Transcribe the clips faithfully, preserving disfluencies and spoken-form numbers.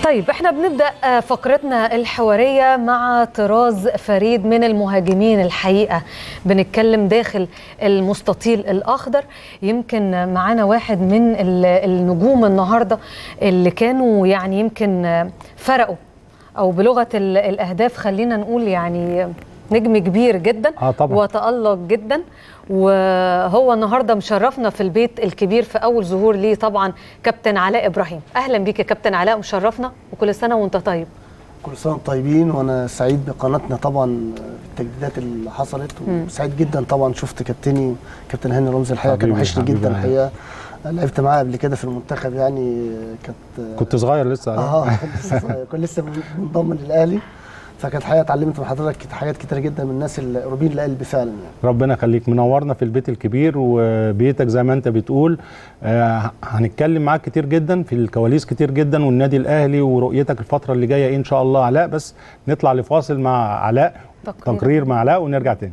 طيب احنا بنبدأ فقرتنا الحوارية مع طراز فريد من المهاجمين. الحقيقة بنتكلم داخل المستطيل الأخضر. يمكن معانا واحد من النجوم النهاردة اللي كانوا يعني يمكن فرقوا أو بلغة الأهداف خلينا نقول يعني نجم كبير جدا آه طبعا. وتألق جدا، وهو النهارده مشرفنا في البيت الكبير في اول ظهور ليه طبعا كابتن علاء ابراهيم. اهلا بيك يا كابتن علاء، مشرفنا وكل سنه وانت طيب. كل سنه وانتم طيبين، وانا سعيد بقناتنا طبعا التجديدات اللي حصلت، وسعيد جدا طبعا شفت كابتني كابتن هاني رمزي. الحقيقه كان وحشني جدا الحقيقه، لعبت معاه قبل كده في المنتخب يعني كانت كنت صغير لسه. اه لسه صغير، كنت لسه منضم للاهلي، فكانت الحقيقه اتعلمت من حضرتك حاجات كتيره جدا من الناس اللي قريبين لقلبي فعلا يعني. ربنا يخليك، منورنا في البيت الكبير وبيتك زي ما انت بتقول. آه هنتكلم معاك كتير جدا في الكواليس كتير جدا، والنادي الاهلي ورؤيتك الفتره اللي جايه ايه ان شاء الله. علاء بس نطلع لفاصل مع علاء، تقرير, تقرير مع علاء ونرجع تاني.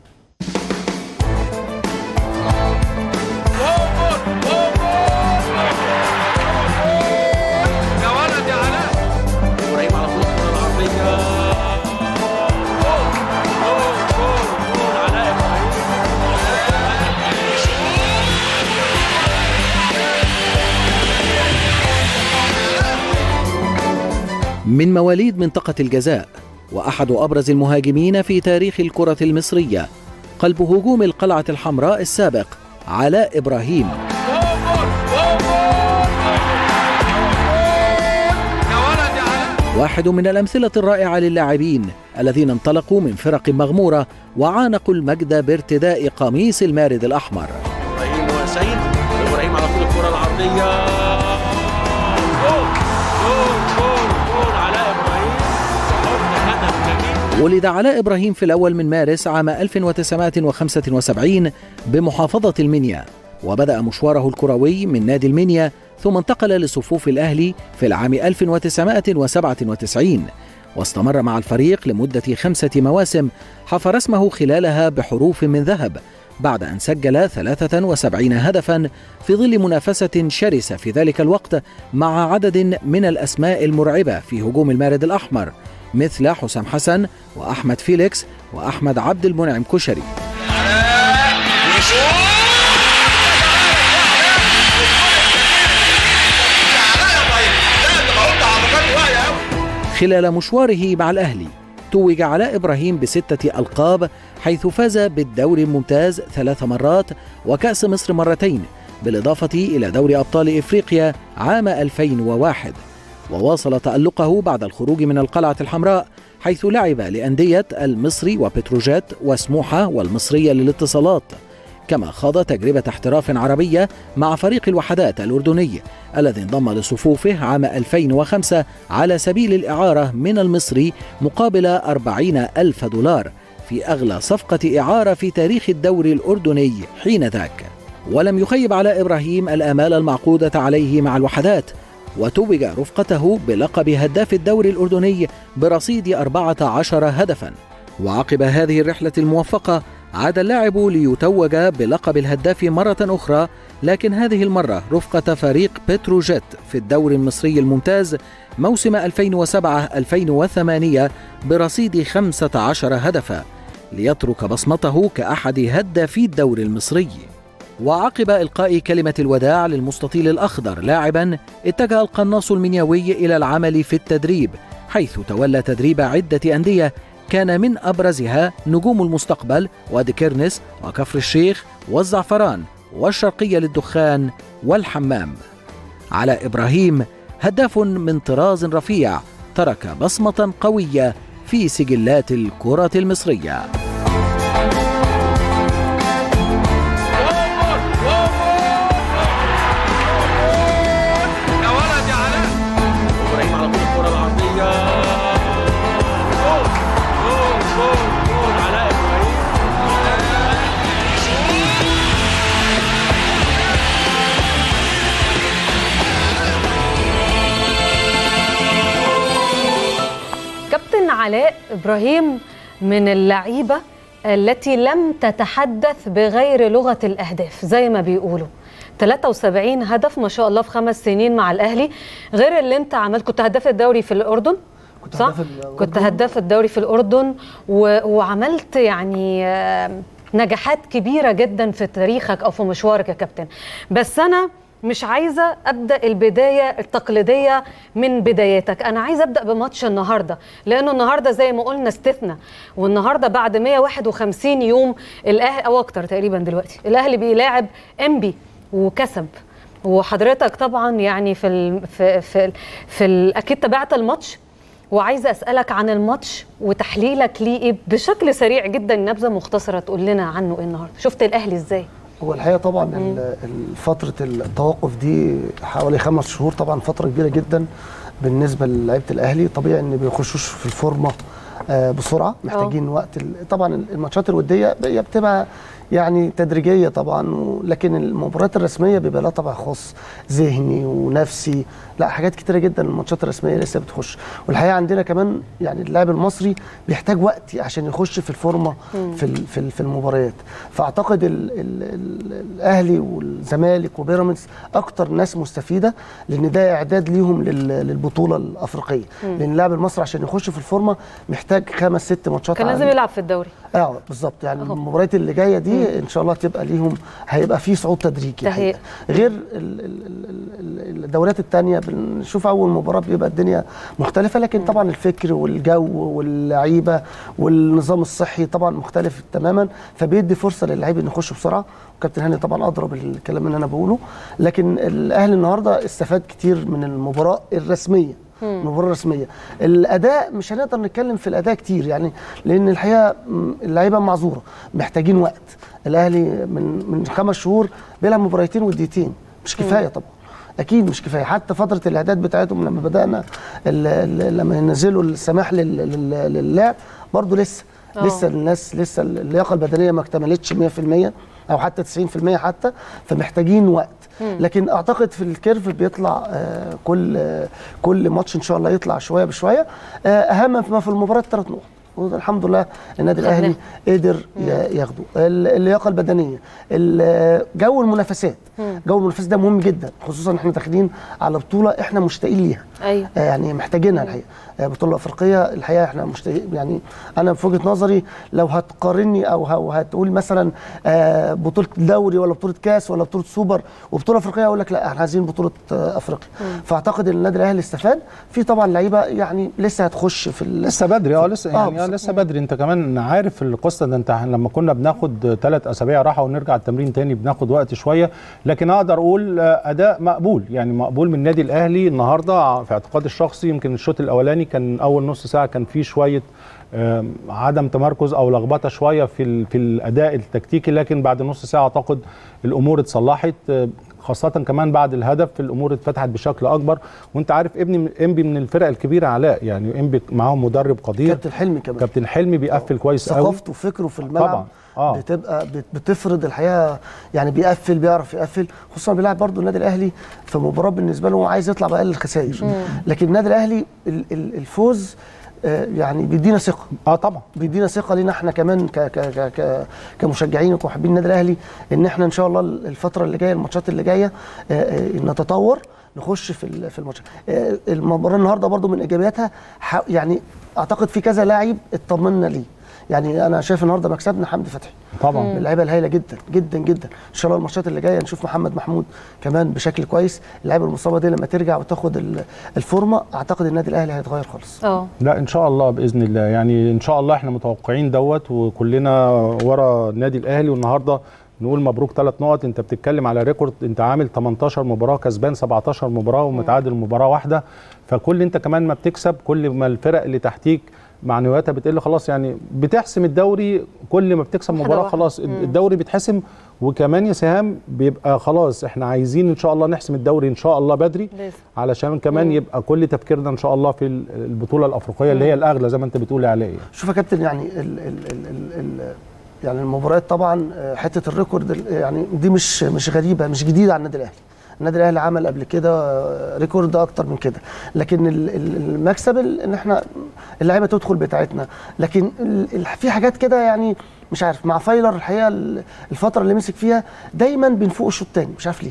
من مواليد منطقة الجزاء وأحد أبرز المهاجمين في تاريخ الكرة المصرية، قلب هجوم القلعة الحمراء السابق علاء إبراهيم. واحد من الأمثلة الرائعة للاعبين الذين انطلقوا من فرق مغمورة وعانقوا المجد بارتداء قميص المارد الأحمر. إبراهيم وسيد، إبراهيم على طول الكرة العرضية. ولد علاء إبراهيم في الأول من مارس عام ألف وتسعمائة وخمسة وسبعين بمحافظة المنيا، وبدأ مشواره الكروي من نادي المنيا، ثم انتقل لصفوف الأهلي في العام ألف وتسعمائة وسبعة وتسعين، واستمر مع الفريق لمدة خمسة مواسم حفر اسمه خلالها بحروف من ذهب، بعد أن سجل ثلاثة وسبعين هدفا في ظل منافسة شرسة في ذلك الوقت مع عدد من الأسماء المرعبة في هجوم المارد الأحمر، مثل حسام حسن وأحمد فيليكس وأحمد عبد المنعم كشري. خلال مشواره مع الأهلي توج علاء إبراهيم بستة ألقاب، حيث فاز بالدوري الممتاز ثلاث مرات وكأس مصر مرتين، بالإضافة إلى دوري أبطال إفريقيا عام ألفين وواحد. وواصل تألقه بعد الخروج من القلعة الحمراء، حيث لعب لأندية المصري وبتروجيت وسموحة والمصرية للاتصالات، كما خاض تجربة احتراف عربية مع فريق الوحدات الأردني الذي انضم لصفوفه عام ألفين وخمسة على سبيل الإعارة من المصري مقابل أربعين ألف دولار، في أغلى صفقة إعارة في تاريخ الدوري الأردني حين ذاك. ولم يخيب علاء إبراهيم الآمال المعقودة عليه مع الوحدات، وتوج رفقته بلقب هداف الدوري الأردني برصيد أربعة عشر هدفا. وعقب هذه الرحلة الموفقة عاد اللاعب ليتوج بلقب الهداف مرة أخرى، لكن هذه المرة رفقة فريق بتروجيت في الدوري المصري الممتاز موسم ألفين وسبعة ألفين وثمانية برصيد خمسة عشر هدفا، ليترك بصمته كأحد هدافي الدوري المصري. وعقب إلقاء كلمة الوداع للمستطيل الأخضر لاعبا، اتجه القناص المنيوي إلى العمل في التدريب، حيث تولى تدريب عدة أندية كان من أبرزها نجوم المستقبل وادي كيرنس وكفر الشيخ والزعفران والشرقية للدخان والحمام. علاء إبراهيم هداف من طراز رفيع، ترك بصمة قوية في سجلات الكرة المصرية. علاء إبراهيم من اللعيبة التي لم تتحدث بغير لغة الأهداف زي ما بيقولوا، ثلاثة وسبعين هدف ما شاء الله في خمس سنين مع الاهلي، غير اللي انت عملت. كنت هداف الدوري في الاردن كنت صح؟ هداف الأردن. كنت هداف الدوري في الاردن و... وعملت يعني نجاحات كبيره جدا في تاريخك او في مشوارك يا كابتن. بس انا مش عايزه ابدا البدايه التقليديه من بداياتك، انا عايزه ابدا بماتش النهارده، لانه النهارده زي ما قلنا استثناء، والنهارده بعد مئة وواحد وخمسين يوم الاهلي او اكتر تقريبا دلوقتي الاهلي بيلاعب انبي وكسب. وحضرتك طبعا يعني في ال في في, في ال اكيد تابعت الماتش، وعايزه اسالك عن الماتش وتحليلك ليه بشكل سريع جدا، نبذه مختصره تقول لنا عنه ايه النهارده. شفت الاهلي ازاي؟ هو الحقيقه طبعا فتره التوقف دي حوالي خمس شهور، طبعا فتره كبيره جدا بالنسبه للاعيبه الاهلي. طبيعي ان بيخشوش في الفورمه بسرعه، محتاجين أوه. وقت. طبعا الماتشات الوديه بتبقى يعني تدريجيه طبعا، لكن المباريات الرسميه بيبقى لها طبع خاص ذهني ونفسي، لا حاجات كتيره جدا. الماتشات الرسميه لسه بتخش، والحقيقه عندنا كمان يعني اللاعب المصري بيحتاج وقت عشان يخش في الفورمه في في في المباريات. فاعتقد ال ال ال الاهلي والزمالك وبيراميدز اكتر ناس مستفيده، لان ده اعداد ليهم للبطوله الافريقيه. مم. لان اللاعب المصري عشان يخش في الفورمه محتاج خمس ست ماتشات، كان لازم يلعب في الدوري. اه بالظبط، يعني أوه. المباريات اللي جايه دي مم. ان شاء الله تبقى ليهم، هيبقى في صعود تدريجي غير الدوريات الثانيه. بنشوف اول مباراه بيبقى الدنيا مختلفه، لكن طبعا الفكر والجو واللعيبه والنظام الصحي طبعا مختلف تماما، فبيدي فرصه للعيبه ان يخشوا بسرعه. وكابتن هاني طبعا اضرب الكلام اللي انا بقوله، لكن الاهلي النهارده استفاد كتير من المباراه الرسميه. المباراه الرسميه الاداء مش هنقدر نتكلم في الاداء كتير يعني، لان الحقيقه اللعيبه معذوره، محتاجين وقت. الاهلي من من خمس شهور بيلعب مباراتين وديتين، مش كفايه طبعا، اكيد مش كفايه. حتى فتره الاعداد بتاعتهم لما بدانا لما ينزلوا السماح للعب برضو لسه أوه. لسه الناس لسه اللياقه البدنيه ما اكتملتش مية في المية او حتى تسعين في المية حتى، فمحتاجين وقت. لكن اعتقد في الكيرف بيطلع آه كل آه كل ماتش ان شاء الله يطلع شويه بشويه. آه اهم ما في المباراه ثلاث نقط، والحمد لله النادي الاهلي قدر ياخده. اللياقه البدنيه، جو المنافسات، جو المنافسات ده مهم جدا، خصوصا احنا داخلين على بطوله احنا مشتاقين ليها. ايوه يعني محتاجينها الحقيقه، بطوله افريقيه الحقيقه احنا مشتاقين. يعني انا في وجهه نظري لو هتقارني او هتقول مثلا بطوله دوري ولا بطوله كاس ولا بطوله سوبر وبطوله افريقيه، اقول لك لا احنا عايزين بطوله افريقيا. فاعتقد ان النادي الاهلي استفاد في طبعا لعيبه يعني لسه هتخش في لسه بدري اه لسه يعني آه لسه بدري. انت كمان عارف القصه ده، انت لما كنا بناخد ثلاث اسابيع راحه ونرجع التمرين تاني بناخد وقت شويه، لكن اقدر اقول اداء مقبول، يعني مقبول من النادي الاهلي النهارده في اعتقادي الشخصي. يمكن الشوط الاولاني كان اول نص ساعه كان فيه شويه عدم تمركز او لخبطه شويه في في الاداء التكتيكي، لكن بعد نص ساعه اعتقد الامور اتصلحت، خاصة كمان بعد الهدف الامور اتفتحت بشكل اكبر. وانت عارف ابني انبي من الفرق الكبيره علاء، يعني انبي معاهم مدرب قدير، كابتن حلمي كمان، كابتن حلمي بيقفل كويس قوي، ثقافته وفكره في الملعب طبعا آه. بتبقى بتفرض الحقيقه، يعني بيقفل بيعرف يقفل، خصوصا بيلعب برضه النادي الاهلي في مباراه بالنسبه له عايز يطلع باقل الخسائر، لكن النادي الاهلي الفوز يعني بيدينا ثقه. اه طبعا بيدينا ثقه لينا احنا كمان ك ك ك كمشجعين وكمحبين النادي الاهلي، ان احنا ان شاء الله الفتره اللي جايه الماتشات اللي جايه نتطور نخش في في الماتش. المباراه النهارده برضو من ايجابياتها يعني اعتقد في كذا لاعب اطمنا ليه، يعني انا شايف النهارده مكسبنا حمدي فتحي طبعا من اللعيبه الهايله جدا جدا جدا. ان شاء الله الماتشات اللي جايه نشوف محمد محمود كمان بشكل كويس. اللعيبه المصابه دي لما ترجع وتاخد الفورمه اعتقد النادي الاهلي هيتغير خالص. اه لا ان شاء الله باذن الله، يعني ان شاء الله احنا متوقعين دوت، وكلنا ورا النادي الاهلي. والنهارده نقول مبروك ثلاث نقط، انت بتتكلم على ريكورد، انت عامل تمنتاشر مباراه كسبان سبعتاشر مباراه ومتعادل مباراه واحده، فكل انت كمان ما بتكسب كل ما الفرق اللي تحتيك معنوياتها بتقل خلاص، يعني بتحسم الدوري كل ما بتكسب مباراه خلاص الدوري بيتحسم. وكمان يا سهام بيبقى خلاص احنا عايزين ان شاء الله نحسم الدوري ان شاء الله بدري، علشان كمان مم. يبقى كل تفكيرنا ان شاء الله في البطوله الافريقيه مم. اللي هي الاغلى زي ما انت بتقول عليها. شوف يا كابتن، يعني ال ال ال ال يعني المباريات طبعا حته الريكورد يعني دي مش مش غريبه، مش جديده على النادي الاهلي. النادي الاهلي عمل قبل كده ريكورد اكتر من كده، لكن المكسب ان احنا اللعيبه تدخل بتاعتنا. لكن في حاجات كده يعني مش عارف، مع فايلر الحقيقه الفتره اللي مسك فيها دايما بنفوق الشوط الثاني، مش عارف ليه.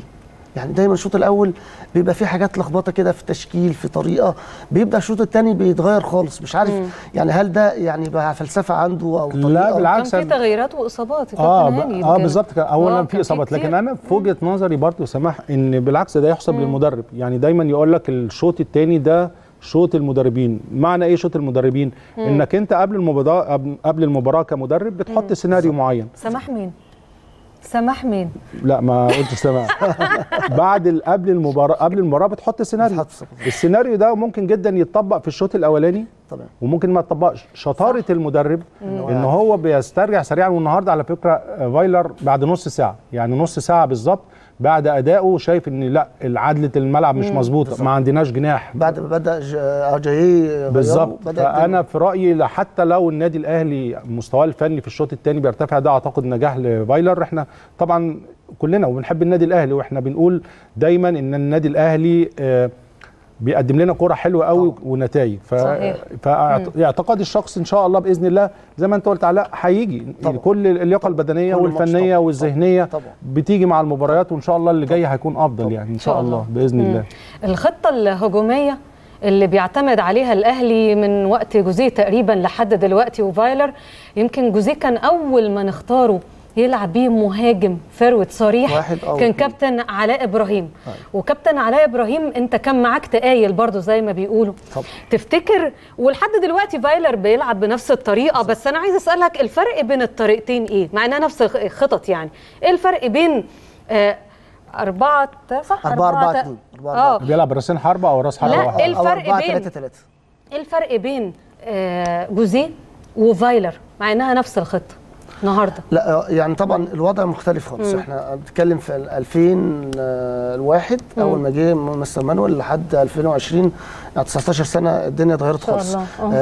يعني دايما الشوط الاول بيبقى فيه حاجات لخبطه كده في تشكيل في طريقه، بيبدا الشوط الثاني بيتغير خالص، مش عارف مم. يعني هل ده يعني بقى فلسفه عنده او طريقه؟ لا بالعكس، كان في تغييرات واصابات اه اه بالظبط. اولا في اصابات، لكن انا في وجهه نظري برضه سماح ان بالعكس ده يحسب مم. للمدرب. يعني دايما يقول لك الشوط الثاني ده شوط المدربين. معنى ايه شوط المدربين؟ مم. انك انت قبل المباراه قبل المباراه كمدرب بتحط مم. سيناريو معين. سماح مين؟ سماح مين؟ لا ما قلتش سماح. بعد قبل المباراه قبل المباراه بتحط سيناريو. السيناريو ده ممكن جدا يتطبق في الشوط الاولاني طبعا، وممكن ما يتطبقش. شطاره صح. المدرب مم. ان هو بيسترجع سريعا. والنهارده على فكره فايلر بعد نص ساعه، يعني نص ساعه بالظبط بعد ادائه شايف ان لا عدله الملعب مش مظبوطه، ما عندناش جناح بعد ما بدا جاي بالظبط. فانا في رايي حتى لو النادي الاهلي مستواه الفني في الشوط الثاني بيرتفع، ده اعتقد نجاح لفايلر. احنا طبعا كلنا وبنحب النادي الاهلي، واحنا بنقول دايما ان النادي الاهلي آه بيقدم لنا كوره حلوه قوي ونتائج. ف... فاعتقاد الشخص ان شاء الله باذن الله زي ما انت قلت علاء هيجي كل اللياقه البدنيه والفنيه طبعًا. والذهنيه طبعًا. بتيجي مع المباريات، وان شاء الله اللي جاي هيكون افضل طبعًا. يعني ان شاء الله باذن مم. الله. الخطه الهجوميه اللي بيعتمد عليها الاهلي من وقت جوزيه تقريبا لحد دلوقتي وفايلر، يمكن جوزيه كان اول ما نختاره يلعب بيه مهاجم فروت صريح كان كابتن علاء ابراهيم. هاي. وكابتن علاء ابراهيم انت كان معاك تقايل برضو زي ما بيقولوا طبعا. تفتكر ولحد دلوقتي فايلر بيلعب بنفس الطريقه، بس انا عايز اسالك الفرق بين الطريقتين ايه؟ مع انها نفس الخطط، يعني ايه الفرق بين آه أربعة صح؟ أربعة أربعة اتنين اه بيلعب راسين حربة أو راس حربة؟ لا، ايه الفرق بين ثلاثة ثلاثة ايه الفرق بين آه جوزيه وفايلر مع انها نفس الخطه النهارده؟ لا يعني طبعا الوضع مختلف خالص. احنا بنتكلم في ألفين وواحد اول ما جه مستر مانويل لحد ألفين وعشرين، يعني تسعتاشر سنه الدنيا اتغيرت خالص.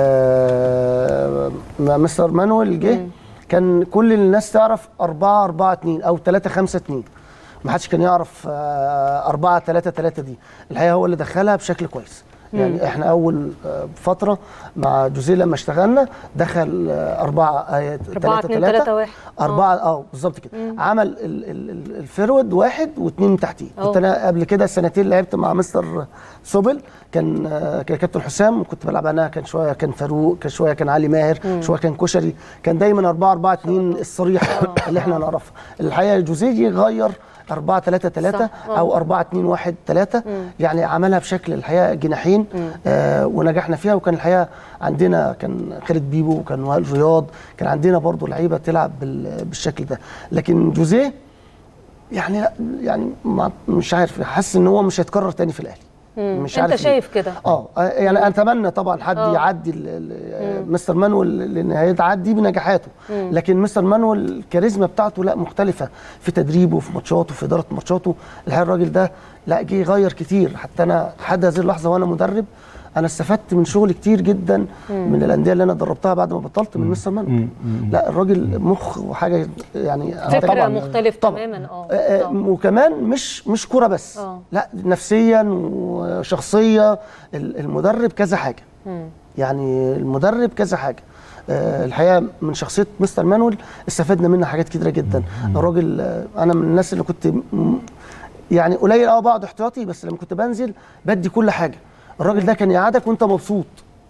آه مستر مانويل جه كان كل الناس تعرف أربعة أربعة اتنين او ثلاثة خمسة اتنين، ما حدش كان يعرف أربعة ثلاثة ثلاثة دي. الحقيقه هو اللي دخلها بشكل كويس. يعني مم. احنا اول فتره مع جوزيه لما اشتغلنا دخل أربعة ثلاثة ثلاثة واحد أربعة اه بالظبط كده. عمل الفيرود واحد واثنين تحتيه. كنت انا قبل كده سنتين لعبت مع مستر سوبل، كان كان كابتن حسام، وكنت بلعب انا، كان شويه كان فاروق، كان شويه كان علي ماهر، مم. شويه كان كشري، كان دايما أربعة أربعة اتنين الصريحه اللي احنا نعرفها. الحقيقه جوزيه غير أربعة ثلاثة ثلاثة أو أربعة اثنين واحد ثلاثة، يعني عملها بشكل الحقيقة جناحين آه ونجحنا فيها. وكان الحقيقة عندنا كان خالد بيبو وكان وائل رياض، كان عندنا برضو لعيبة تلعب بالشكل ده. لكن جوزيه يعني لا يعني مش عارف، حاسس ان هو مش هيتكرر تاني في الاهلي. مش عارف انت شايف كده؟ اه يعني اتمنى طبعا حد أوه. يعدي مستر مانويل، لان هيتعدي بنجاحاته. مم. لكن مستر مانويل الكاريزما بتاعته لا مختلفه في تدريبه وفي ماتشاته وفي اداره ماتشاته. الحقيقه الراجل ده لا جه يغير كتير. حتى انا لحد هذه اللحظه وانا مدرب انا استفدت من شغل كتير جدا مم. من الانديه اللي انا دربتها بعد ما بطلت من مستر مانويل. لا الراجل مخ وحاجه يعني فكره طبعا مختلف تماما. اه وكمان مش مش كوره بس أوه. لا نفسيا وشخصيه. المدرب كذا حاجه مم. يعني المدرب كذا حاجه. أه الحقيقه من شخصيه مستر مانويل استفدنا منها حاجات كتيره جدا. الراجل انا من الناس اللي كنت يعني قليل اه بقعد احتياطي، بس لما كنت بنزل بدي كل حاجه. الراجل ده كان يقعدك وانت مبسوط.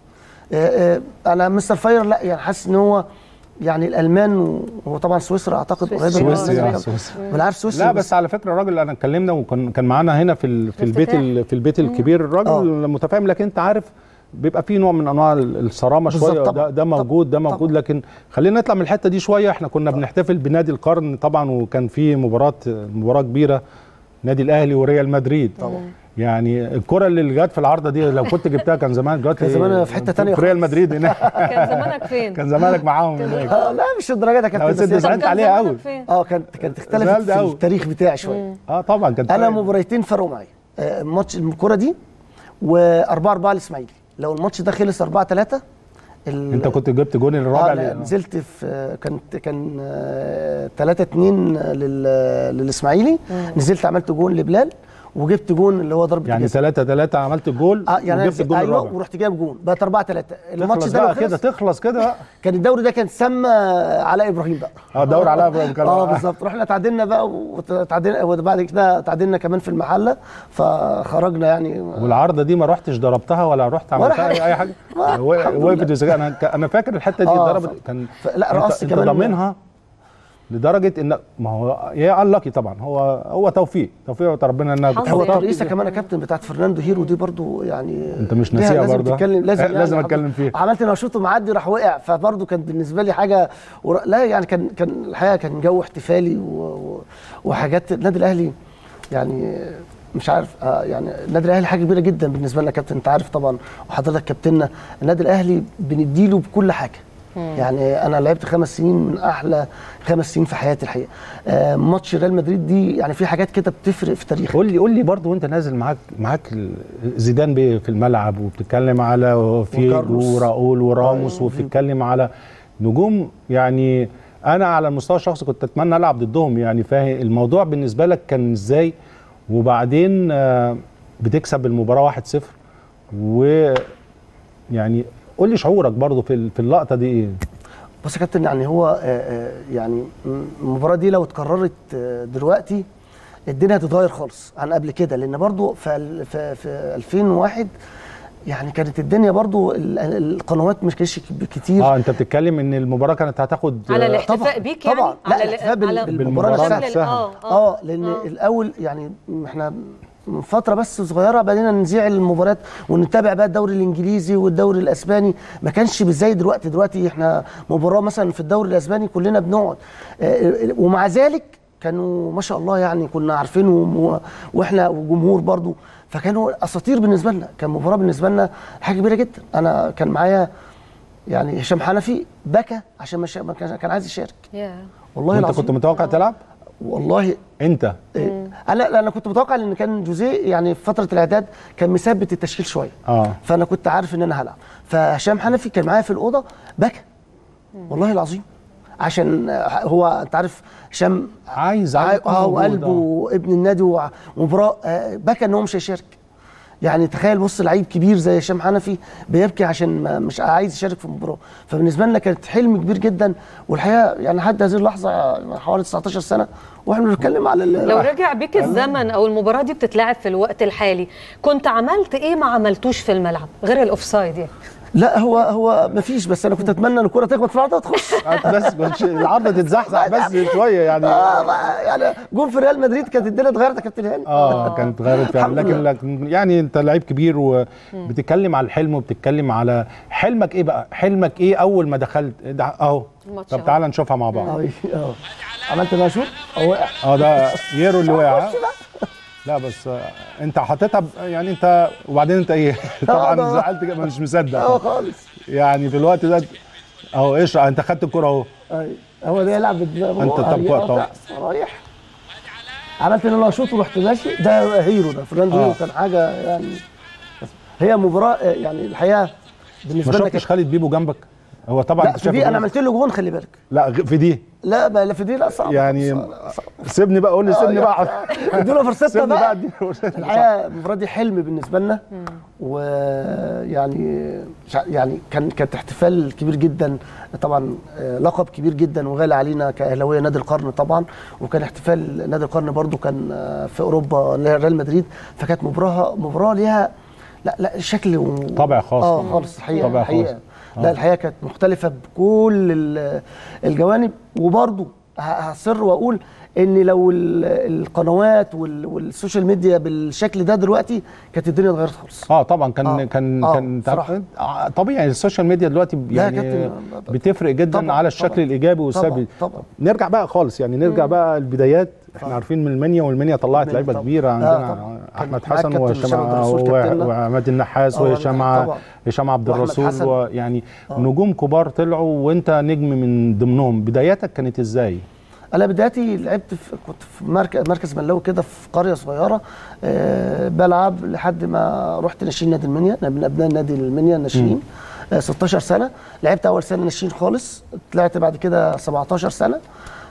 أه أه انا مستر فاير لا يعني حاسس ان هو يعني الالمان، وهو طبعا سويسرا اعتقد قريب من سويسرا. انا عارف سويسرا. لا بس على فكره الراجل انا اتكلمنا وكان كان معانا هنا في في البيت في البيت الكبير. الراجل أوه. متفاهم، لكن انت عارف بيبقى فيه نوع من انواع الصرامه شويه. ده, ده موجود ده موجود طبعًا. لكن خلينا نطلع من الحته دي شويه. احنا كنا طبعًا. بنحتفل بنادي القرن طبعا، وكان في مباراه مباراه كبيره نادي الاهلي وريال مدريد طبعا. يعني الكره اللي جت في العارضه دي لو كنت جبتها كان زمان دلوقتي كان زمان في حته ثانيه في ريال مدريد هناك. كان زمانك فين؟ كان زمانك معاهم هناك. لا مش الدرجه ده. كانت بس زعلت عليها قوي. اه كانت كانت اختلفت في التاريخ بتاعي شويه. اه طبعا كانت انا مباراتين فرقوا معايا. آه ماتش الكره دي وأربعة أربعة الاسماعيلي. لو الماتش ده خلص أربعة ثلاثة انت كنت جبت جون الرابع. آه نزلت في كانت كان ثلاثة اثنين للاسماعيلي. نزلت عملت جون لبلال، وجبت جون اللي هو ضربه يعني ثلاثة ثلاثة عملت الجول اه يعني وجبت الجول ايوه الرابع ورحت جايب جون بقت أربعة ثلاثة. الماتش تخلص ده بقى كده تخلص كده بقى كان الدوري ده كان سمى علاء ابراهيم بقى اه دوري علاء ابراهيم كان اه بالظبط. رحنا تعادلنا بقى وتعادلنا وبعد كده تعادلنا كمان في المحله فخرجنا يعني. والعارضه دي ما رحتش ضربتها ولا رحت عملتها اي حاجه وقفت. انا انا فاكر الحته دي اتضربت كان لا رقصت كمان ضامنها لدرجه ان ما هو يا انلاكي طبعا هو هو توفيق توفيق ربنا انها هو الترقيصه كمان يا كابتن بتاعت فرناندو هيرو دي برضو يعني انت مش ناسيها برضه لازم لازم, يعني لازم اتكلم فيها. عملت انا شوط معدي راح وقع فبرضه كان بالنسبه لي حاجه ور... لا يعني كان كان الحقيقه كان جو احتفالي و... و... وحاجات النادي الاهلي يعني مش عارف آه يعني النادي الاهلي حاجه كبيره جدا بالنسبه لنا كابتن. انت عارف طبعا وحضرتك كابتننا النادي الاهلي بنديله بكل حاجه. يعني انا لعبت خمس سنين من احلى خمس سنين في حياتي الحقيقه. آه ماتش ريال مدريد دي يعني في حاجات كده بتفرق في تاريخك. قول لي قول لي برضه وانت نازل معاك معاك زيدان في الملعب وبتتكلم على فيجو وراؤول وراموس وبتتكلم على نجوم يعني انا على المستوى الشخصي كنت اتمنى العب ضدهم يعني فاهم الموضوع بالنسبه لك كان ازاي؟ وبعدين آه بتكسب المباراه واحد صفر و يعني قول لي شعورك برضه في في اللقطه دي ايه؟ بص يا كابتن يعني هو يعني المباراه دي لو اتكررت دلوقتي الدنيا هتتغير خالص عن قبل كده لان برضه في في في ألفين وواحد يعني كانت الدنيا برضه القنوات مش كانتش كتير. اه انت بتتكلم ان المباراه كانت هتاخد على الاحتفاء بيك يعني طبعا لا الاحتفاء بالمباراه نفسها اه اه لان آه. الاول يعني احنا من فتره بس صغيره بدينا نذيع المباريات ونتابع بقى الدوري الانجليزي والدوري الاسباني ما كانش زي دلوقتي. دلوقتي احنا مباراه مثلا في الدوري الاسباني كلنا بنقعد ومع ذلك كانوا ما شاء الله يعني كنا عارفينهم واحنا وجمهور برضو فكانوا اساطير بالنسبه لنا. كان مباراه بالنسبه لنا حاجه كبيره جدا. انا كان معايا يعني هشام حنفي بكى عشان ما كان عايز يشارك. والله العظيم. انت كنت متوقع تلعب؟ والله انت إيه؟ انا انا كنت متوقع ان كان جوزيه يعني في فتره الاعداد كان مثبت التشكيل شويه اه فانا كنت عارف ان انا هلعب. فهشام حنفي كان معايا في الاوضه بكى والله العظيم عشان هو انت عارف هشام عايز اه وقلبه ابن النادي ومباراه بكى ان هو مش هيشارك. يعني تخيل بص لعيب كبير زي هشام حنفي بيبكي عشان مش عايز يشارك في المباراه. فبالنسبه لنا كانت حلم كبير جدا والحقيقه يعني لحد هذه اللحظه حوالي تسعتاشر سنه واحنا بنتكلم على لو رجع بيك الزمن او المباراه دي بتتلعب في الوقت الحالي كنت عملت ايه ما عملتوش في الملعب غير الاوفسايد يعني؟ لا هو هو مفيش بس انا كنت اتمنى ان الكره تخبط في العارضه وتخش بس العارضه تتزحزح بس شويه يعني آه يعني جول في ريال مدريد كانت الدنيا اتغيرت يا كابتن هاني. اه كانت اتغيرت فعلا لكن, لكن يعني انت لعيب كبير وبتتكلم على الحلم وبتتكلم على حلمك ايه بقى؟ حلمك ايه اول ما دخلت اهو؟ طب تعالى نشوفها مع بعض. اه عملت بقى شوط اه وقع اه ده ييرو اللي وقع. لا بس انت حطيتها يعني انت وبعدين انت ايه طبعا زعلت مش مصدق اه خالص يعني في الوقت ده اهو اشرح انت خدت الكره اهو ايوه هو ده يلعب بدماغه انت طب رايح عملت ان انا اشوط ورحت ماشي. ده هيرو ده فرناندو هيرو كان حاجه يعني هي مباراه يعني الحقيقه بالنسبه لنا. ما شفتش خالد بيبو جنبك؟ هو طبعا لا في دي انا عملت له جون خلي بالك. لا في دي لا لا في دي لا صعب يعني صعب. سيبني بقى قول لي سيبني بقى اديله فرصتنا بقى. بقى الحقيقه المباراه دي حلم بالنسبه لنا ويعني يعني كان كانت احتفال كبير جدا طبعا لقب كبير جدا وغالي علينا كاهلاويه نادي القرن طبعا وكان احتفال نادي القرن برضو كان في اوروبا ريال مدريد فكانت مباراه مباراه ليها لا لا شكل و... طابع خاص اه خالص الحقيقه طابع الحقيقه خاص. لا الحقيقه كانت مختلفه بكل الجوانب وبرضو هصر واقول ان لو القنوات والسوشيال ميديا بالشكل ده دلوقتي كانت الدنيا اتغيرت خالص. اه طبعا كان آه. كان آه. كان طبيعي السوشيال ميديا دلوقتي يعني بتفرق جدا طبعًا على الشكل طبعًا الايجابي والسلبي. طبعًا طبعًا نرجع بقى خالص يعني نرجع مم. بقى البدايات. احنا عارفين من المنيا والمنيا طلعت لعيبه كبيره عندنا آه احمد حسن وهشام وعماد النحاس وهشام هشام عبد الرسول يعني آه. نجوم كبار طلعوا وانت نجم من ضمنهم. بداياتك كانت ازاي؟ انا بدايتي لعبت في كنت في مركز مركز ملاوي كده في قريه صغيره أه بلعب لحد ما رحت ناشئين نادي المنيا. انا من ابناء نادي المنيا الناشئين أه ستاشر سنه. لعبت اول سنه ناشئين خالص طلعت بعد كده سبعتاشر سنه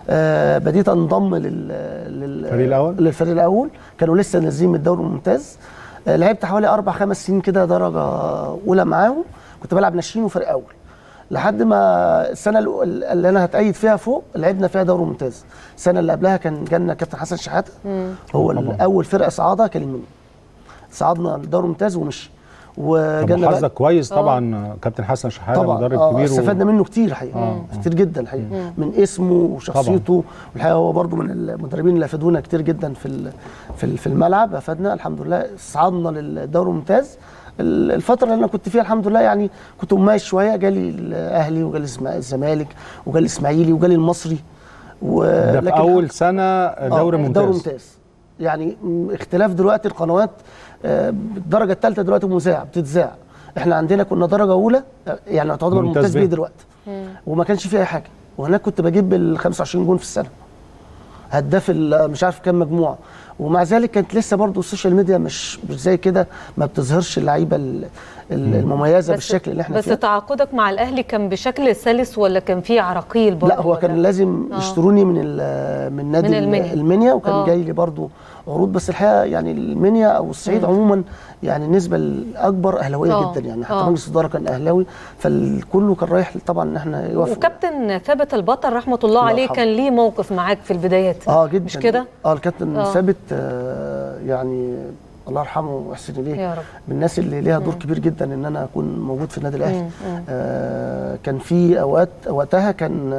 آه بديت انضم لل للفريق الاول للفريق الاول كانوا لسه نازلين من الدوري الممتاز. آه لعبت حوالي اربع خمس سنين كده درجه اولى معاهم، كنت بلعب ناشئين وفريق اول لحد ما السنه اللي انا هتأيد فيها فوق لعبنا فيها دوري ممتاز. السنه اللي قبلها كان جالنا كابتن حسن شحاته هو اول فرقه صعاده كان المنيا، صعدنا الدوري الممتاز ومشي. وجالنا حظك كويس طبعا. آه. كابتن حسن شحاته مدرب آه كبير استفدنا و... منه كتير الحقيقه آه. كتير جدا الحقيقه من اسمه وشخصيته، والحقيقه هو برده من المدربين اللي افادونا كتير جدا في في في الملعب، افادنا الحمد لله. صعدنا للدوري الممتاز. الفتره اللي انا كنت فيها الحمد لله يعني كنت مميز شويه، جالي الاهلي وجالي الزمالك وجالي الاسماعيلي وجالي المصري. و... ده في اول سنه دوري ممتاز. دوري ممتاز يعني اختلاف دلوقتي القنوات. الدرجه الثالثه دلوقتي مذاع بتتذاع، احنا عندنا كنا درجه اولى يعني تعتبر ممتاز بيه دلوقتي وما كانش فيه اي حاجه، وهناك كنت بجيب ال خمسة وعشرين جون في السنه، هداف مش عارف كام مجموعه، ومع ذلك كانت لسه برضه السوشيال ميديا مش مش زي كده، ما بتظهرش اللعيبه المميزه بالشكل اللي احنا بس فيه. بس تعاقدك مع الاهلي كان بشكل سلس ولا كان فيه عراقيل برضه؟ لا هو كان لازم آه. يشتروني من من نادي من المنيا, المنيا وكان آه. جاي لي برضه عروض، بس الحقيقه يعني المنيا او الصعيد مم. عموما يعني النسبه الاكبر اهلاويه آه. جدا يعني، حتى مجلس الاداره كان اهلاوي، فالكل كان رايح طبعا ان احنا يوافق. وكابتن ثابت البطل رحمه الله عليه كان ليه موقف معاك في البدايات اه جدا مش كده؟ اه الكابتن ثابت آه يعني الله يرحمه ويحسن اليه، من الناس اللي ليها دور مم. كبير جدا ان انا اكون موجود في النادي الاهلي. آه كان في اوقات وقتها كان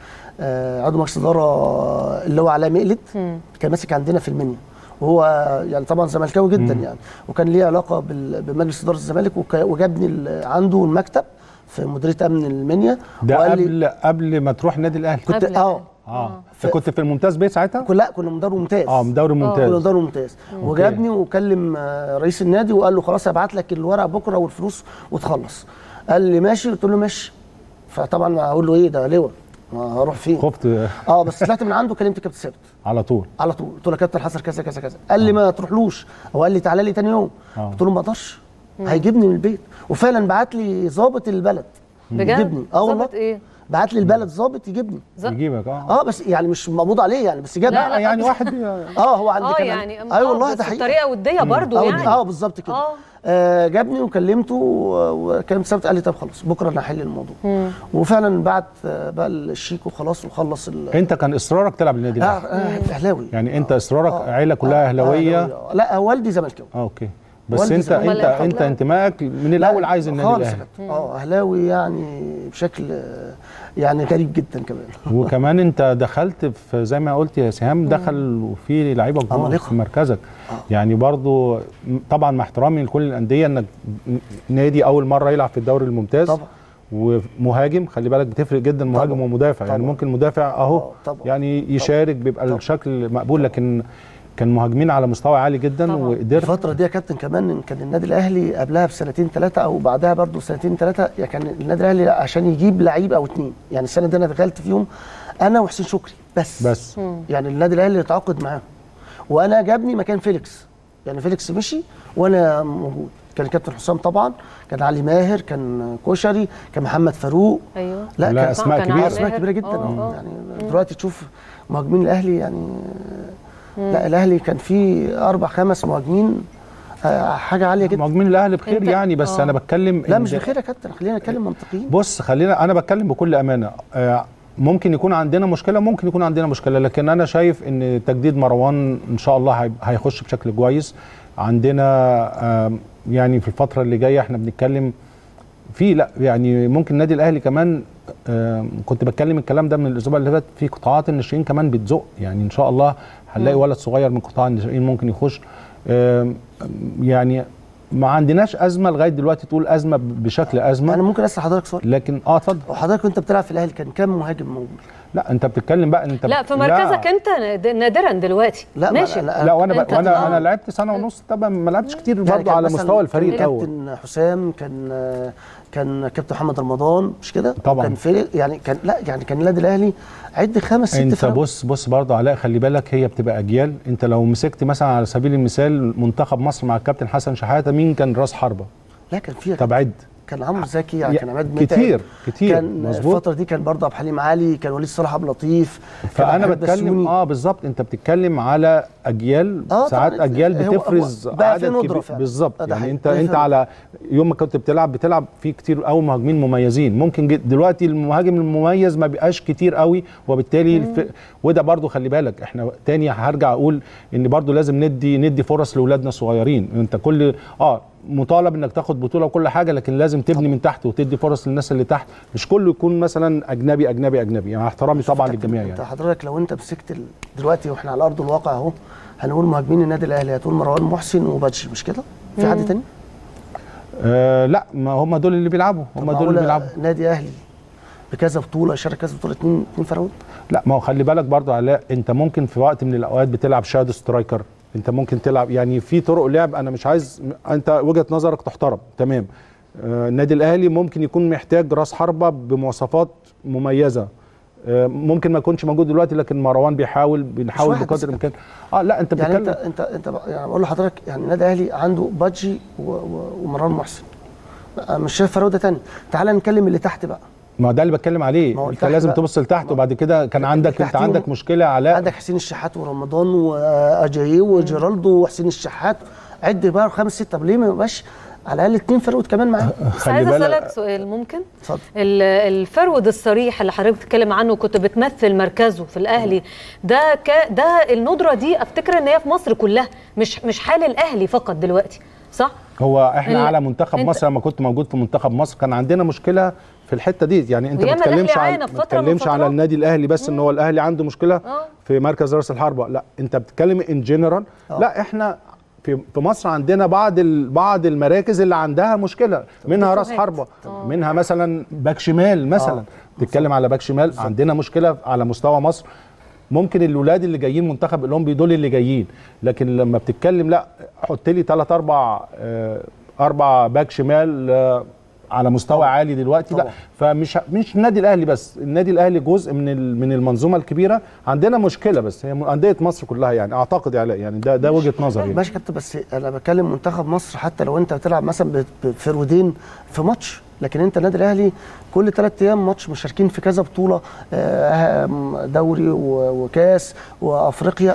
آه عضو مجلس الاداره اللي هو علاء مقلد كان ماسك عندنا في المنيا، وهو يعني طبعا زملكاوي جدا مم. يعني، وكان ليه علاقه بمجلس اداره الزمالك، وجابني عنده المكتب في مديريه امن المنيا. ده قبل قبل ما تروح النادي الاهلي؟ كنت اه اه فكنت في الممتاز بيه ساعتها؟ لا كنا من دوري ممتاز. اه من دوري ممتاز. كنا دوري ممتاز، وجابني وكلم رئيس النادي وقال له خلاص هبعت لك الورق بكره والفلوس وتخلص. قال لي ماشي، قلت له ماشي. فطبعا هقول له ايه ده لواء هروح فين؟ خفت. اه بس طلعت من عنده كلمت كابتن ثابت على طول على طول، قلت له يا كابتن حصل كذا كذا كذا. قال لي ما تروحلوش، هو قال لي تعالى لي ثاني يوم. آه. قلت له ما اقدرش، هيجيبني من البيت. وفعلا بعت لي ضابط البلد بجد؟ اه والله ضابط ايه؟ بعت لي البلد ضابط يجيبني. يجيبك اه اه بس يعني مش مقبوض عليه يعني، بس جابني. لا لا يعني واحد اه هو عندي اه يعني اي أيوة والله ده حقيقي بطريقه وديه برضه يعني. اه بالظبط كده. آه. آه جابني وكلمته وكلمت ثابت قال لي طب خلاص بكره انا هحل الموضوع. مم. وفعلا بعت بقى الشيك وخلاص وخلص. انت كان اصرارك تلعب النادي الاهلي؟ اه اهلاوي يعني انت اصرارك آه. عيله كلها اهلاويه؟ آه. لا والدي زملكاوي. اه اوكي بس انت انت انت انتمائك من الاول عايز النادي الاهلي. اه اهلاوي يعني بشكل يعني غريب جدا كمان. وكمان انت دخلت في زي ما قلت يا سهام، دخل في لعيبه كبار في مركزك. آه. يعني برضو طبعا مع احترامي لكل الانديه انك نادي اول مره يلعب في الدوري الممتاز طبعا، ومهاجم خلي بالك بتفرق جدا مهاجم طبعا. ومدافع طبعا. يعني ممكن مدافع اهو يعني يشارك بيبقى طبعا. الشكل مقبول، لكن كان مهاجمين على مستوى عالي جدا. وقدرت الفتره دي يا كابتن كمان كان النادي الاهلي قبلها بسنتين ثلاثه او بعدها برضو سنتين ثلاثه يعني كان النادي الاهلي عشان يجيب لعيب او اثنين، يعني السنه دي انا دخلت فيهم انا وحسين شكري بس بس مم. يعني النادي الاهلي اتعاقد معاهم وانا جابني مكان فيليكس، يعني فيليكس مشي وانا موجود. كان كابتن حسام طبعا، كان علي ماهر، كان كوشري، كان محمد فاروق. ايوه لا كان اسماء كبيره اسماء كبيره جدا. أوه. يعني دلوقتي تشوف مهاجمين الاهلي يعني مم. لا الاهلي كان فيه اربع خمس مهاجمين حاجه عاليه جدا. مهاجمين الاهلي بخير يعني، بس أوه. انا بتكلم لا مش بخير يا كابتن، خلينا نتكلم منطقيين. بص خلينا انا بتكلم بكل امانه، ممكن يكون عندنا مشكله ممكن يكون عندنا مشكله، لكن انا شايف ان تجديد مروان ان شاء الله هيخش بشكل كويس. عندنا يعني في الفتره اللي جايه احنا بنتكلم في لا يعني ممكن النادي الاهلي كمان، كنت بتكلم الكلام ده من الاسبوع اللي فات، في قطاعات الناشئين كمان بتزق، يعني ان شاء الله هنلاقي ولد صغير من قطاع الناشئين ممكن يخش. يعني ما عندناش ازمه لغايه دلوقتي تقول ازمه بشكل ازمه. انا ممكن اسال حضرتك سؤال؟ لكن اه اتفضل. وحضرتك وانت بتلعب في الاهلي كان كام مهاجم موجود؟ لا انت بتتكلم بقى انت لا في مركزك انت نادرا دلوقتي. لا ماشي. لا, لا وانا وانا انا لعبت سنه ونص طبعا، ما لعبتش كتير يعني برضه على مستوى الفريق الاول. كابتن حسام كان كان كابتن محمد رمضان مش كده؟ طبعا كان في يعني كان لا يعني كان النادي الاهلي عد خمس ست انت فرق. بص بص برضه علاء خلي بالك، هي بتبقى اجيال. انت لو مسكت مثلا على سبيل المثال منتخب مصر مع الكابتن حسن شحاته، مين كان راس حربه؟ لا كان فيها. طب عد كان عمرو زكي يعني كان عماد متعب كتير كتير كان مظبوط. الفتره دي كان برضه عبد الحليم علي، كان وليد صلاح عبد اللطيف، فانا بتكلم اه بالظبط انت بتتكلم على اجيال آه ساعات اجيال بتفرز عدد كبير بالظبط. يعني انت انت على يوم ما كنت بتلعب بتلعب في كتير قوي مهاجمين مميزين، ممكن دلوقتي المهاجم المميز ما بيبقاش كتير قوي، وبالتالي الف... وده برضو خلي بالك احنا تاني هرجع اقول ان برضو لازم ندي ندي فرص لاولادنا الصغيرين. انت كل اه مطالب انك تاخد بطوله وكل حاجه، لكن لازم تبني من تحت وتدي فرص للناس اللي تحت، مش كله يكون مثلا اجنبي اجنبي اجنبي. يعني احترامي طبعا للجميع. يعني انت حضرتك لو انت مسكت ال... دلوقتي واحنا على ارض الواقع اهو، هنقول مهاجمين النادي الاهلي هتقول مروان محسن وبادجي، مش كده؟ في حد تاني؟ آه لا، ما هم دول اللي بيلعبوا، هم دول اللي بيلعبوا. نادي اهلي بكذا بطوله يشارك كذا بطوله اتنين اتنين فراوده؟ لا، ما هو خلي بالك برضو علاء، انت ممكن في وقت من الاوقات بتلعب شادو سترايكر، انت ممكن تلعب يعني في طرق لعب. انا مش عايز انت وجهه نظرك تحترم تمام. آه النادي الاهلي ممكن يكون محتاج راس حربه بمواصفات مميزه، آه ممكن ما يكونش موجود دلوقتي، لكن مروان بيحاول بنحاول بقدر الامكان. اه لا انت يعني بتتكلم انت انت انت يعني بقول لحضرتك يعني النادي الاهلي عنده بادجي ومروان محسن، مش شايف فراوده ثانيه. تعال نتكلم اللي تحت بقى. ما ده اللي بتكلم عليه، انت لازم تبص لتحت. وبعد كده كان عندك انت عندك مشكله علاء، عندك حسين الشحات ورمضان واجاييه وجيرالدو وحسين الشحات، عد بقى خمس ستة. ليه ما يبقاش على الاقل اثنين فرود كمان معاه؟ بس عايز اسالك سؤال ممكن؟ اتفضل. الفرود الصريح اللي حضرتك بتتكلم عنه وكنت بتمثل مركزه في الاهلي ده ك... ده الندره دي افتكر ان هي في مصر كلها، مش مش حال الاهلي فقط دلوقتي، صح؟ هو احنا على منتخب مصر لما كنت موجود في منتخب مصر كان عندنا مشكله في الحته دي. يعني انت ما بتتكلمش على ما بتتكلمش على النادي الاهلي بس، ان هو الاهلي عنده مشكله أوه. في مركز راس الحربه، لا انت بتتكلم ان جنرال. لا احنا في في مصر عندنا بعض بعض المراكز اللي عندها مشكله، منها راس حربه، منها مثلا باك شمال مثلا. بتتكلم على باك شمال عندنا مشكله على مستوى مصر. ممكن الولاد اللي جايين منتخب الاولمبي دول اللي جايين، لكن لما بتتكلم لا حط لي ثلاث اربع آه اربع باك شمال آه على مستوى طبعا. عالي دلوقتي طبعا. لا فمش مش النادي الاهلي بس، النادي الاهلي جزء من من المنظومه الكبيره. عندنا مشكله بس هي انديه مصر كلها، يعني اعتقد يعني ده ده وجهه نظري. يعني ماشي كابتن، بس انا بتكلم منتخب مصر حتى لو انت بتلعب مثلا بفرودين في ماتش، لكن انت النادي الاهلي كل ثلاث ايام ماتش، مشاركين في كذا بطوله، دوري وكاس وافريقيا.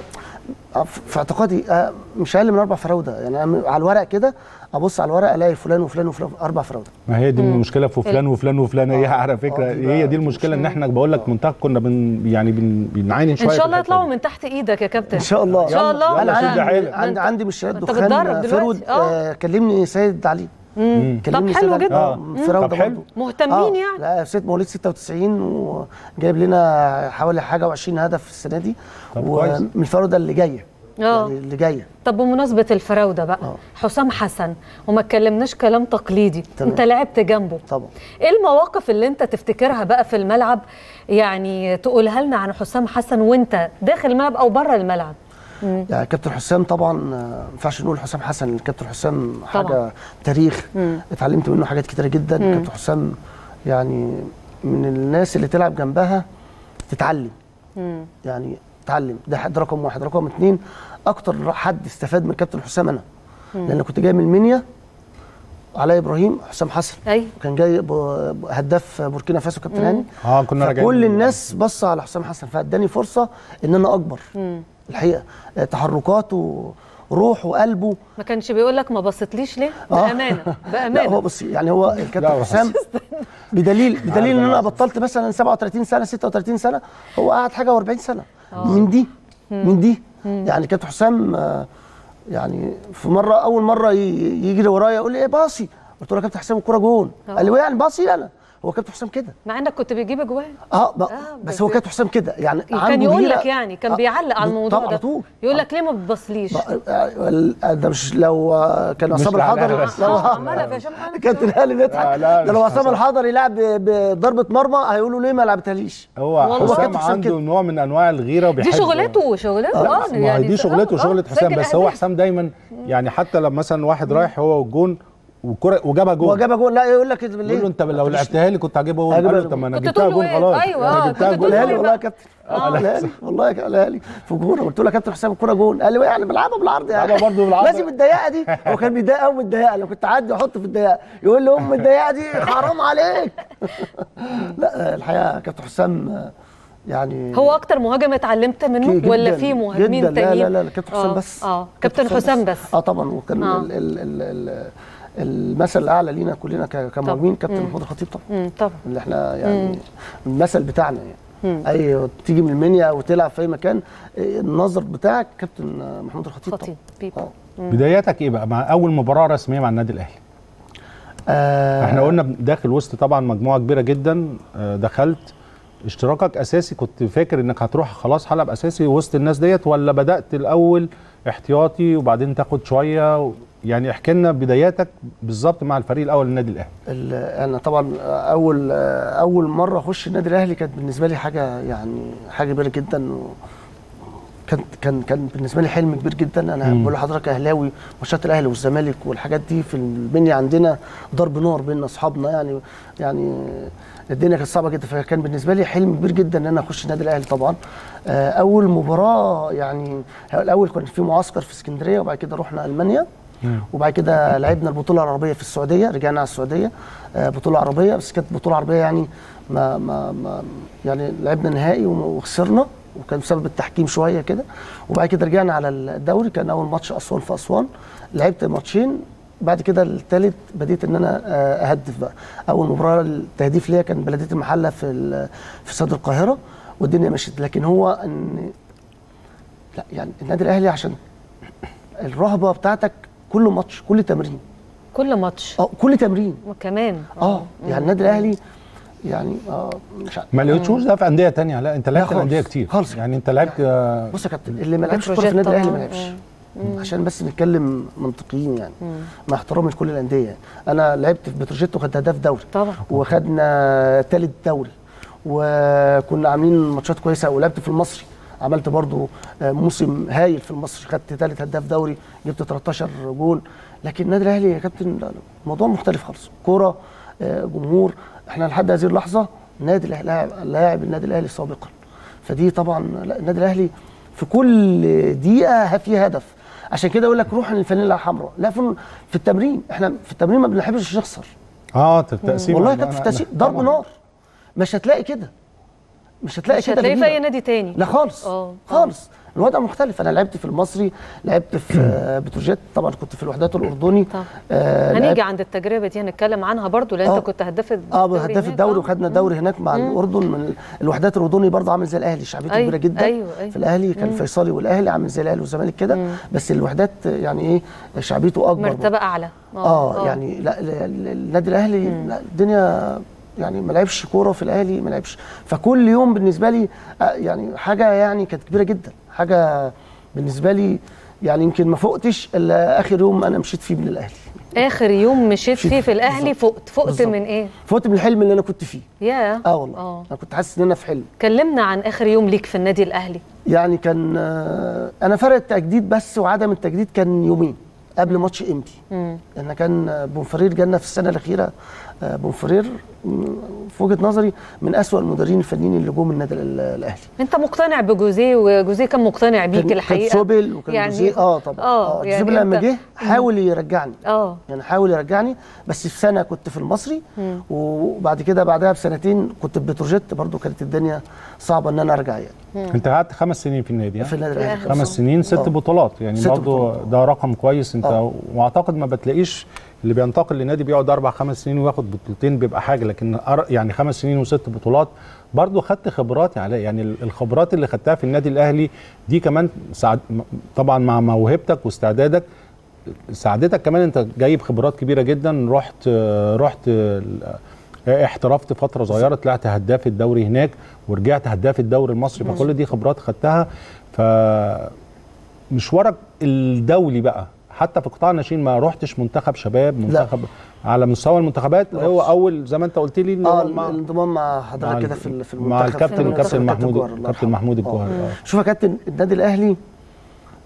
في اعتقادي مش اقل من اربع فراوده. يعني على الورق كده ابص على الورق الاقي فلان وفلان وفلان اربع فراوده. ما هي دي المشكله في فلان وفلان وفلان. هي على فكره هي دي المشكله، ان احنا بقول لك منتخب كنا بن يعني بن بنعاني شويه. ان شاء الله يطلعوا من تحت ايدك يا كابتن. ان شاء الله ان شاء الله. انا عندي عندي, عندي مش دخان فرود. آه كلمني سيد علي. طب حلو جدا. اه فراوده برضه مهتمين آه. يعني. لا ست مواليد ستة وتسعين وجايب لنا حوالي حاجه وعشرين هدف السنه دي، ومن الفراوده اللي جايه اه يعني اللي جايه. طب بمناسبه الفراوده بقى أوه. حسام حسن، وما اتكلمناش كلام تقليدي. تمام. انت لعبت جنبه طبعا، ايه المواقف اللي انت تفتكرها بقى في الملعب يعني تقولها لنا عن حسام حسن وانت داخل الملعب او بره الملعب؟ مم. يعني كابتن حسام طبعا ما ينفعش نقول حسام حسن. الكابتن حسام حاجه طبعا. تاريخ. مم. اتعلمت منه حاجات كتيره جدا. مم. كابتن حسام يعني من الناس اللي تلعب جنبها تتعلم. مم. يعني تتعلم، ده حد رقم واحد. رقم اثنين، اكتر حد استفاد من كابتن حسام انا، مم. لان كنت جاي من المنيا، علاء ابراهيم، حسام حسن. ايوه كان جاي هداف بوركينا فاسو كابتن هاني. اه كنا راجعين. كل الناس بص على حسام حسن، فاداني فرصه ان انا اكبر. مم. الحقيقه تحركاته وروحه وقلبه. ما كانش بيقول لك ما بصيتليش ليه؟ بامانه بامانه. لا هو بص يعني هو الكابتن حسام بدليل بدليل ان انا بطلت مثلا سبعة وثلاثين سنه ستة وثلاثين سنه، هو قعد حاجه وأربعين سنه. أوه. من دي مم. من دي مم. يعني كابتن حسام يعني في مره اول مره يجري ورايا يقول لي ايه باصي، قلت له يا كابتن حسام الكوره جون. قال لي يعني باصي انا. هو كابتن حسام كده، مع انك كنت بتجيب اجوان. اه, آه بس هو كابتن حسام كده يعني كان يقول لك يعني كان بيعلق على الموضوع ده على طول، يقول لك ليه ما بتبصليش. ده مش لو كان عصام الحضري، لو كابتن هاني مدحت، ده لو عصام الحضري لعب بضربه مرمى هيقولوا ليه ما لعبتهاليش. هو حسام عنده نوع من انواع الغيره وبيحب دي شغلته شغلته اه يعني دي شغلته شغله حسام. بس هو حسام دايما يعني حتى لما مثلا واحد رايح هو والجون وكره وجابها جول وجابها جول. لا يقول لك ليه؟ يقول له انت لو لعبتها لي كنت هجيبها جول. هجيبها قال له طب ما انا جبتها جول خلاص. ايوه انا جبتها جول. قالها لي والله يا كابتن، قالها لي والله، قالها لي في جول. قلت له يا كابتن حسام الكوره جول. قال لي يعني بلعبها بالعرض يعني. بلعبها برضه بالعرض. لازم الضيقه دي. هو كان بيضايق قوي من الضيقه، لو كنت عادي احط في الضيقه يقول لي ام الضيقه دي حرام عليك. لا الحقيقه كابتن حسام يعني هو اكتر مهاجم اتعلمت منه ولا في مهاجمين تانيين؟ لا لا لا كابتن حسام بس. اه كابتن حسام بس. اه طبعا. وكان آه. ال ال ال ال المثل الاعلى لينا كلنا كمهاجمين كابتن محمود الخطيب طبعا. طبعا اللي احنا يعني مم. المثل بتاعنا يعني. اي تيجي من المنيا وتلعب في اي مكان، النظر بتاعك كابتن محمود الخطيب طبعا. آه. بداياتك ايه بقى مع اول مباراه رسميه مع النادي الاهلي؟ آه احنا قلنا داخل وسط طبعا مجموعه كبيره جدا. آه دخلت اشتراكك اساسي، كنت فاكر انك هتروح خلاص حلب اساسي وسط الناس ديت، ولا بدات الاول احتياطي وبعدين تاخد شويه؟ يعني احكي لنا بداياتك بالظبط مع الفريق الاول للنادي الاهلي. انا طبعا اول اول مره اخش النادي الاهلي كانت بالنسبه لي حاجه يعني حاجه كبيره جدا. كان كان كان بالنسبه لي حلم كبير جدا. انا بقول لحضرتك اهلاوي، ماتشات الاهلي والزمالك والحاجات دي في المنيا عندنا ضرب نار بين اصحابنا يعني. يعني الدنيا كانت صعبه جدا، فكان بالنسبه لي حلم كبير جدا ان انا اخش النادي الاهلي طبعا. اول مباراه يعني الاول كان في معسكر في اسكندريه، وبعد كده رحنا المانيا، وبعد كده لعبنا البطوله العربيه في السعوديه، رجعنا على السعوديه بطوله عربيه، بس كانت بطوله عربيه يعني ما ما, ما يعني لعبنا نهائي وخسرنا، وكان بسبب التحكيم شويه كده. وبعد كده رجعنا على الدوري، كان اول ماتش اسوان في اسوان، لعبت ماتشين. بعد كده الثالث بديت ان انا اهدف بقى. اول مباراه التهديف ليا كان بلديه المحله في في استاد القاهره، والدنيا مشيت. لكن هو ان لا يعني النادي الاهلي عشان الرهبه بتاعتك كل ماتش، كل تمرين، كل ماتش اه كل تمرين وكمان اه يعني النادي الاهلي يعني اه مش عارف ما لقيتوش ده في انديه ثانيه. لا انت لعبت انديه كتير خالص. يعني انت لعبت. بص يا كابتن، اللي ما لعبش كوره في النادي الاهلي ما لعبش، عشان بس نتكلم منطقيين يعني. مم. مع احترامي لكل الانديه يعني. انا لعبت في بتروجيت وخدت هداف دوري طبعا، وخدنا ثالث دوري، وكنا عاملين ماتشات كويسه. ولعبت في المصري، عملت برضو موسم هايل في المصري، خدت ثالث هداف دوري، جبت تلتاشر جول. لكن النادي الاهلي يا كابتن الموضوع مختلف خالص. كوره، جمهور. احنا لحد هذه اللحظه النادي الاهلي لاعب النادي الاهلي سابقا، فدي طبعا النادي الاهلي في كل دقيقه فيها هدف. عشان كده اقول لك روح للفانيلا الحمراء. لا في في التمرين، احنا في التمرين ما بنحبش نخسر. اه التقسيم والله كانت في التقسيم ضرب نار. مش هتلاقي كده، مش هتلاقي مش كده هتلاقي في اي نادي تاني. لا خالص أوه. خالص. الوضع مختلف. انا لعبت في المصري، لعبت في بتروجيت طبعا، كنت في الوحدات الاردني. آه هنيجي عند التجربه دي هنتكلم عنها برضو، لان انت كنت هداف الدوري. اه هداف الدوري، وخدنا دوري هناك مع مم. الاردن. من الوحدات الاردني برضه عامل زي الاهلي، شعبيته أيوة. كبيره جدا. أيوة. أيوة. في الاهلي كان الفيصلي والاهلي عامل زي الاهلي والزمالك كده، بس الوحدات يعني ايه شعبيته اكبر، مرتبه اعلى. اه, آه يعني لا النادي الاهلي لا الدنيا يعني ما لعبش كوره في الاهلي، ما لعبش. فكل يوم بالنسبه لي يعني حاجه يعني كانت كبيره جدا، حاجه بالنسبه لي يعني يمكن ما فقتش الا اخر يوم انا مشيت فيه من الاهلي. اخر يوم مشيت فيه في الاهلي فقت فقت بالزبط. من ايه؟ فقت من الحلم اللي انا كنت فيه. ياه اه والله أوه. انا كنت حاسس ان انا في حلم. كلمنا عن اخر يوم ليك في النادي الاهلي. يعني كان انا فرق التجديد بس وعدم التجديد كان يومين قبل ماتش امتي. لان كان بونفرير جالنا في السنه الاخيره. بونفرير في وجهه نظري من أسوأ المدربين الفنيين اللي جم النادي الاهلي. انت مقتنع بجوزيه وجوزيه كان مقتنع بيك الحقيقه؟ كان سوبل وكان يعني جوزيه اه طبعا اه يعني سوبل لما جه حاول يرجعني اه يعني حاول يرجعني بس في سنه كنت في المصري، وبعد كده بعدها بسنتين كنت في بتروجيت، برضو كانت الدنيا صعبه ان انا ارجع يعني. مم. انت قعدت خمس سنين في النادي. في النادي الاهلي خمس سنين ست أوه. بطولات يعني برضو ده رقم كويس. انت أوه. واعتقد ما بتلاقيش اللي بينتقل للنادي بيقعد اربع خمس سنين وياخد بطولتين بيبقى حاجه، لكن يعني خمس سنين وست بطولات برضو خدت خبرات يعني. يعني الخبرات اللي خدتها في النادي الاهلي دي كمان ساعد طبعا مع موهبتك واستعدادك، ساعدتك كمان. انت جايب خبرات كبيره جدا. رحت رحت احترفت فتره صغيره، طلعت هداف الدوري هناك ورجعت هداف الدوري المصري، فكل دي خبرات خدتها. فمشوارك الدولي بقى حتى في قطاع الناشئين ما رحتش منتخب شباب، منتخب لا. على مستوى المنتخبات هو اول زي ما انت قلت لي اه الانضمام مع حضرتك كده في في المنتخب مع الكابتن الكابتن محمود الكابتن محمود الجوهري. شوف يا كابتن النادي الاهلي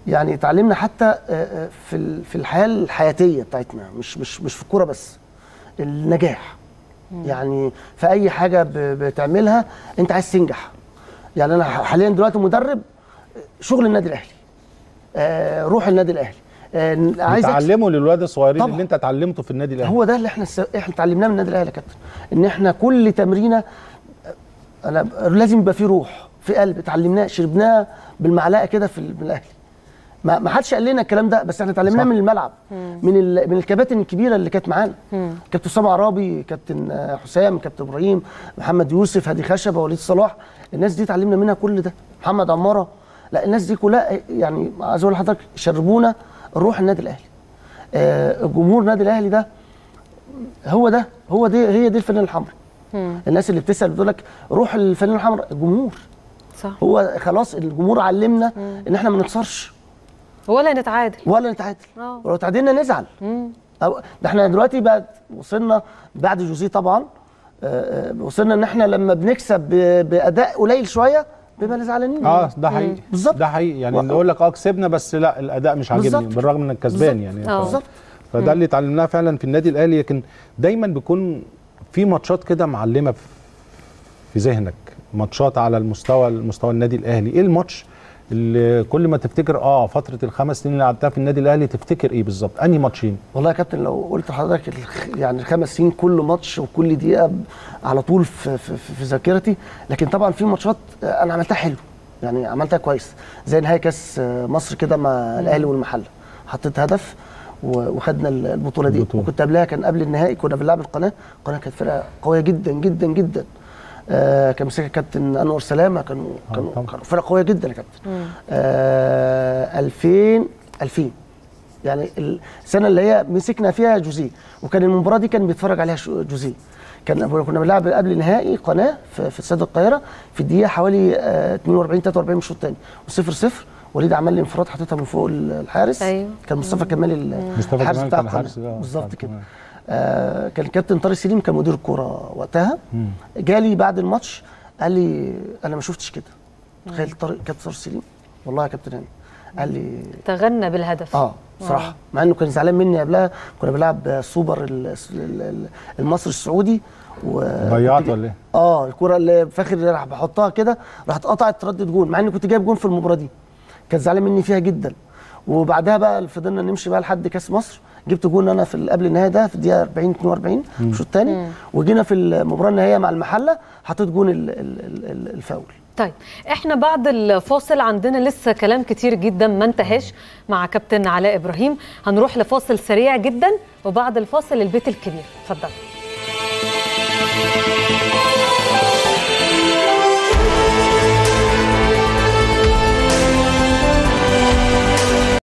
يعني اتعلمنا حتى في في الحياه الحياتيه بتاعتنا، مش مش مش في الكوره بس، النجاح. مم. يعني في اي حاجه بتعملها انت عايز تنجح. يعني انا حاليا دلوقتي مدرب شغل النادي الاهلي، آه روح النادي الاهلي، آه عايز تعلمه للولاد الصغيرين اللي انت اتعلمته في النادي الاهلي. هو ده اللي احنا احنا اتعلمناه من النادي الاهلي يا كابتن، ان احنا كل تمرينه انا لازم يبقى في روح، في قلب، اتعلمناه شربناه بالمعلقه كده في الاهلي. ما ما حدش قال لنا الكلام ده، بس احنا اتعلمناه من الملعب. مم. من من الكباتن الكبيره اللي كانت معانا، كابتن اسامه عرابي، كابتن حسام، كابتن ابراهيم، محمد يوسف، هادي خشبه، وليد صلاح. الناس دي اتعلمنا منها كل ده، محمد عماره. لا الناس دي كلها يعني عايز اقول لحضرتك شربونا روح النادي الاهلي. آه جمهور النادي الاهلي ده هو ده هو دي هي دي الفانيله الحمراء. الناس اللي بتسال بتقول لك روح الفانيله الحمراء، الجمهور. صح. هو خلاص الجمهور علمنا مم. ان احنا ما نخسرش ولا نتعادل ولا نتعادل أوه. ولو تعادلنا نزعل. امم ده احنا دلوقتي بقى وصلنا بعد جوزيه طبعا، آه وصلنا ان احنا لما بنكسب باداء قليل شويه بنبقى زعلانين. اه ده حقيقي بالظبط، ده حقيقي. يعني اللي يقول لك اه كسبنا بس لا الاداء مش عاجبني بالرغم انك كسبان يعني. بالظبط. فده اللي اتعلمناه فعلا في النادي الاهلي. لكن دايما بيكون في ماتشات كده معلمه في ذهنك، ماتشات على المستوى المستوى النادي الاهلي. ايه الماتش اللي كل ما تفتكر اه فتره الخمس سنين اللي قعدتها في النادي الاهلي تفتكر ايه بالظبط؟ انهي ماتشين؟ والله يا كابتن لو قلت لحضرتك يعني الخمس سنين كل ماتش وكل دقيقه على طول في في, في ذاكرتي. لكن طبعا في ماتشات انا عملتها حلو، يعني عملتها كويس، زي نهائي كاس مصر كده مع الاهلي والمحله، حطيت هدف وخدنا البطوله دي. البطولة. وكنت قبلها كان قبل النهائي كنا بنلعب القناه، القناه كانت فرقه قويه جدا جدا جدا. آه كان مسكها كابتن انور سلامه، كانوا كانوا كانوا فرقه قويه جدا يا كابتن. آه ألفين ألفين يعني السنه اللي هي مسكنا فيها جوزيه، وكان المباراه دي كان بيتفرج عليها جوزيه. كان كنا بنلعب قبل نهائي قناه في, في استاد القاهره في الدقيقه حوالي آه اتنين واربعين تلاته واربعين من الشوط الثاني، وصفر صفر. وليد عمل لي انفراد حطيتها من فوق الحارس. أيوه. كان مصطفى كمال الحارس بتاع القناه بالظبط كده. آه كان الكابتن طارق سليم كان مدير الكوره وقتها. مم. جالي بعد الماتش قال لي انا ما شفتش كده. تخيل طارق كابتن طارق سليم والله يا كابتن هاني قال لي تغنى بالهدف. اه صراحه، مع انه كان زعلان مني قبلها. كنا بنلعب سوبر المصري السعودي ضيعت ولا ايه؟ اه الكوره اللي فاخر راح بحطها كده راحت قطعت تردد جون، مع اني كنت جايب جون في المباراه دي. كان زعلان مني فيها جدا. وبعدها بقى فضلنا نمشي بقى لحد كاس مصر، جبت جون انا في قبل النهائي ده في الدقيقه اربعين اتنين واربعين الشوط الثاني، وجينا في المباراه النهائيه مع المحله حطيت جون الفاول. طيب احنا بعد الفاصل عندنا لسه كلام كتير جدا ما انتهاش مع كابتن علاء ابراهيم. هنروح لفاصل سريع جدا وبعد الفاصل البيت الكبير. اتفضل.